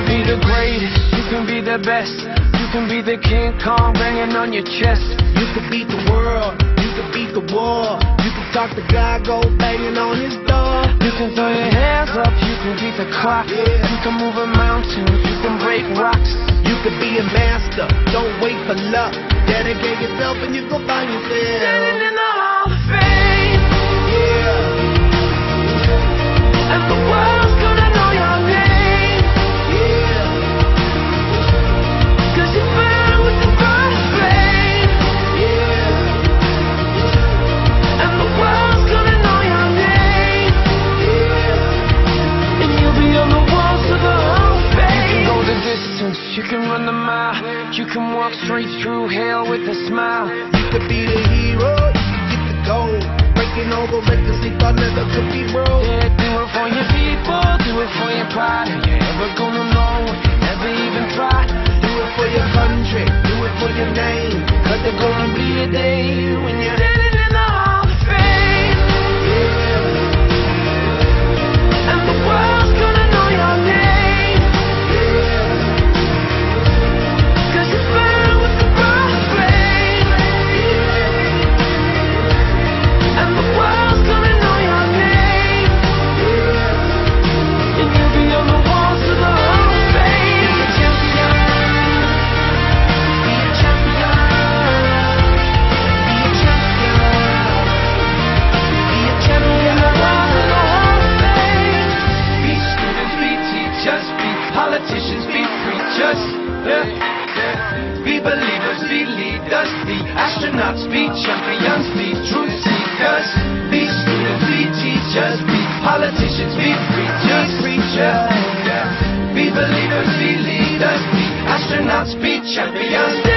wanna be the greatest, you can be the best. You can be the King Kong banging on your chest. You could beat the world, you could beat the war. You can talk to God, go banging on his door. You can throw your hands up, you can beat the clock. You can move a mountain, you can break rocks. You could be a master, don't wait for luck. Dedicate yourself and you go find yourself. Standing in the Hall of Fame. Yeah. And the world's gonna know your name. Yeah. 'Cause you burn with the brightest flame. Yeah. And the world's gonna know your name. Yeah. And you'll be on the walls of the Hall of Fame. You can go the distance, you can run the mile. You can walk straight through hell with a smile. You could be the hero, you could get the gold. Breaking all the records they thought never could be broke. Yeah, do it for your people, do it for your pride. Are you ever gonna know if you never even tried? Do it for your country, do it for your name. 'Cause there's gonna be a day when you're Standing in the Hall of Fame. And the world's gonna know your name. 'Cause you burn with the brightest flame. And the world's gonna know your name. And you'll be on the walls of the Hall of Fame. Be a champion. Be a champion. Be a champion. Be a champion. The walls of the Hall of Fame. Be students, be teachers, be politicians, be preachers. Yeah. Be believers, be leaders, be astronauts, be champions, be truth seekers. Be students, be teachers, be politicians, be preachers. Yeah. Be believers, be leaders, be astronauts, be champions.